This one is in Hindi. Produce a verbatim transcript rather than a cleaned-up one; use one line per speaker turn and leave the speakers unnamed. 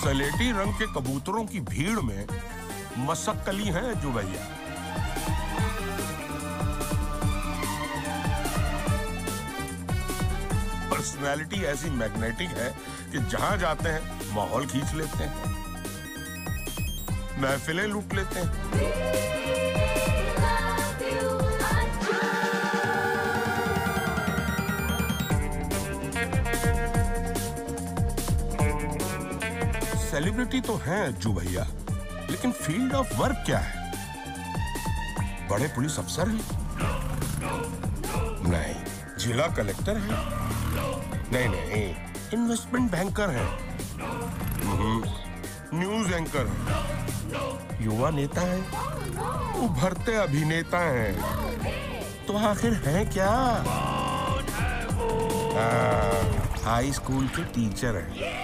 सलेटी रंग के कबूतरों की भीड़ में मसक्कली हैं जो भैया। पर्सनैलिटी ऐसी मैग्नेटिक है कि जहां जाते हैं माहौल खींच लेते हैं, महफिलें लूट लेते हैं। सेलिब्रिटी तो हैं अज्जू भैया, लेकिन फील्ड ऑफ वर्क क्या है? बड़े पुलिस अफसर हैं? नहीं। जिला कलेक्टर हैं? नहीं नहीं। इन्वेस्टमेंट बैंकर हैं? न्यूज एंकर हैं? युवा नेता हैं? उभरते अभिनेता हैं? तो आखिर हैं क्या? हाई स्कूल के टीचर हैं।